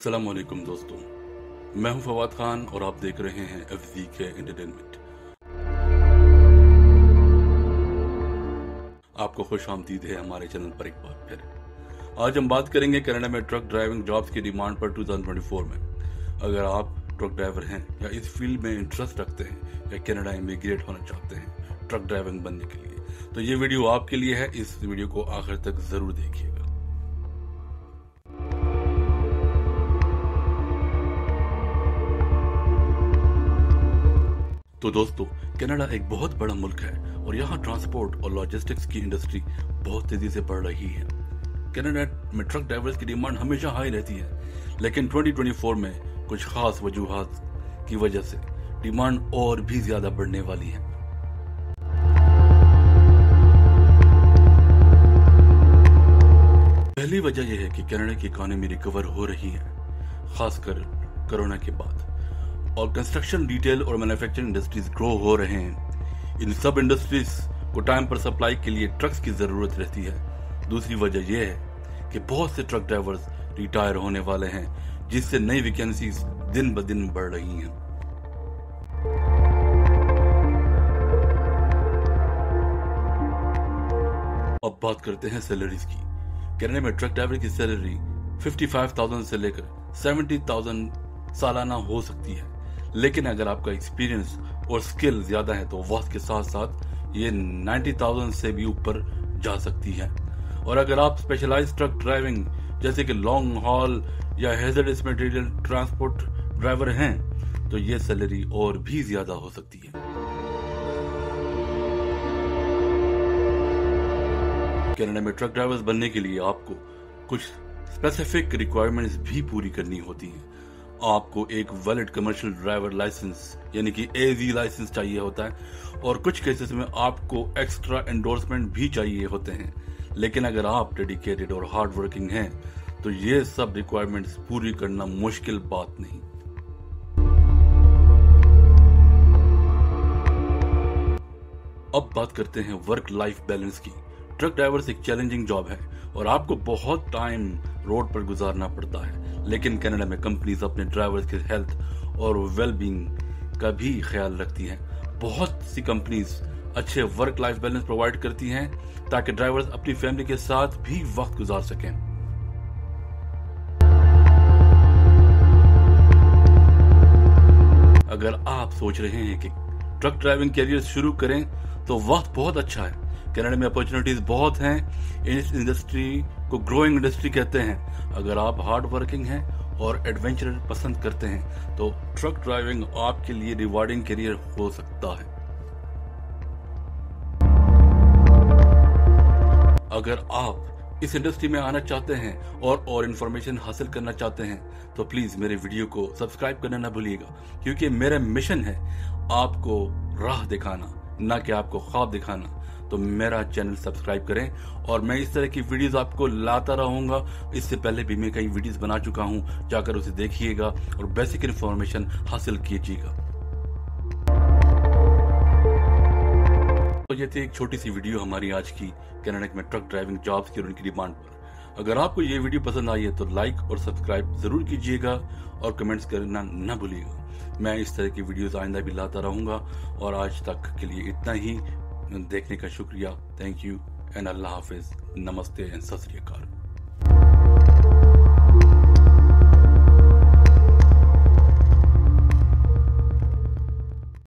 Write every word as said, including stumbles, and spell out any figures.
अस्सलाम वालेकुम दोस्तों, मैं हूं फवाद खान और आप देख रहे हैं एफजी के एंटरटेनमेंट। आपको खुश आमदीद है हमारे चैनल पर एक बार फिर। आज हम बात करेंगे कनाडा में ट्रक ड्राइविंग जॉब्स की डिमांड पर दो हज़ार चौबीस में। अगर आप ट्रक ड्राइवर हैं या इस फील्ड में इंटरेस्ट रखते हैं या कनाडा इमिग्रेट होना चाहते हैं ट्रक ड्राइविंग बनने के लिए, तो ये वीडियो आपके लिए है। इस वीडियो को आखिर तक जरूर देखिएगा। तो दोस्तों, कनाडा एक बहुत बड़ा मुल्क है और यहाँ ट्रांसपोर्ट और लॉजिस्टिक्स की इंडस्ट्री बहुत तेजी से बढ़ रही है। कनाडा में ट्रक ड्राइवर्स की डिमांड हमेशा हाई रहती है, लेकिन दो हज़ार चौबीस में कुछ खास वजूहात की वजह से डिमांड और भी ज्यादा बढ़ने वाली है। पहली वजह यह है कि कनाडा की इकोनॉमी रिकवर हो रही है, खासकर कोरोना के बाद, और कंस्ट्रक्शन, रिटेल और मैन्युफैक्चरिंग इंडस्ट्रीज ग्रो हो रहे हैं। इन सब इंडस्ट्रीज को टाइम पर सप्लाई के लिए ट्रक्स की जरूरत रहती है। दूसरी वजह यह है कि बहुत से ट्रक ड्राइवर्स रिटायर होने वाले हैं, जिससे नई वैकेंसीज दिन ब दिन बढ़ रही हैं। अब बात करते हैं सैलरीज की। कनाडा में ट्रक ड्राइवर की सैलरी पचपन हज़ार से लेकर सत्तर हज़ार सालाना हो सकती है, लेकिन अगर आपका एक्सपीरियंस और स्किल ज्यादा है तो वक्त के साथ साथ ये नब्बे हज़ार से भी ऊपर जा सकती है। और अगर आप स्पेशलाइज्ड ट्रक ड्राइविंग जैसे कि लॉन्ग हॉल या हैजर्डस मटेरियल ट्रांसपोर्ट ड्राइवर हैं तो ये सैलरी और भी ज्यादा हो सकती है। कनाडा में ट्रक ड्राइवर्स बनने के लिए आपको कुछ स्पेसिफिक रिक्वायरमेंट्स भी पूरी करनी होती हैं। आपको एक वैलिड कमर्शियल ड्राइवर लाइसेंस यानी कि एजी लाइसेंस चाहिए होता है, और कुछ केसेस में आपको एक्स्ट्रा एंडोर्समेंट भी चाहिए होते हैं। लेकिन अगर आप डेडिकेटेड और हार्ड वर्किंग हैं तो ये सब रिक्वायरमेंट्स पूरी करना मुश्किल बात नहीं। अब बात करते हैं वर्क लाइफ बैलेंस की। ट्रक ड्राइवर्स एक चैलेंजिंग जॉब है और आपको बहुत टाइम रोड पर गुजारना पड़ता है, लेकिन कनाडा में कंपनीज अपने ड्राइवर्स की हेल्थ और वेलबींग का भी ख्याल रखती हैं। बहुत सी कंपनीज अच्छे वर्क लाइफ बैलेंस प्रोवाइड करती हैं ताकि ड्राइवर्स अपनी फैमिली के साथ भी वक्त गुजार सकें। अगर आप सोच रहे हैं कि ट्रक ड्राइविंग कैरियर शुरू करें तो वक्त बहुत अच्छा है। कनाडा में अपॉर्चुनिटीज बहुत हैं। इस इंडस्ट्री को ग्रोइंग इंडस्ट्री कहते हैं। अगर आप हार्ड वर्किंग हैं और एडवेंचर पसंद करते हैं तो ट्रक ड्राइविंग आपके लिए रिवार्डिंग करियर हो सकता है। अगर आप इस इंडस्ट्री में आना चाहते हैं और और इन्फॉर्मेशन हासिल करना चाहते हैं तो प्लीज मेरे वीडियो को सब्सक्राइब करना ना भूलिएगा, क्योंकि मेरा मिशन है आपको राह दिखाना, ना कि आपको ख्वाब दिखाना। तो मेरा चैनल सब्सक्राइब करें और मैं इस तरह की वीडियोस आपको लाता रहूंगा। इससे पहले भी मैं कई वीडियोस बना चुका हूं, जाकर उसे देखिएगा और बेसिक इन्फॉर्मेशन हासिल कीजिएगा। तो ये थी एक छोटी सी वीडियो हमारी आज की कनाडा में ट्रक ड्राइविंग जॉब्स की और उनकी डिमांड पर। अगर आपको ये वीडियो पसंद आई है तो लाइक और सब्सक्राइब जरूर कीजिएगा और कमेंट्स करना न भूलिएगा। मैं इस तरह की वीडियोस आइंदा भी लाता रहूंगा। और आज तक के लिए इतना ही। देखने का शुक्रिया। थैंक यू एंड अल्लाह हाफिज। नमस्ते एंड सत श्री अकाल।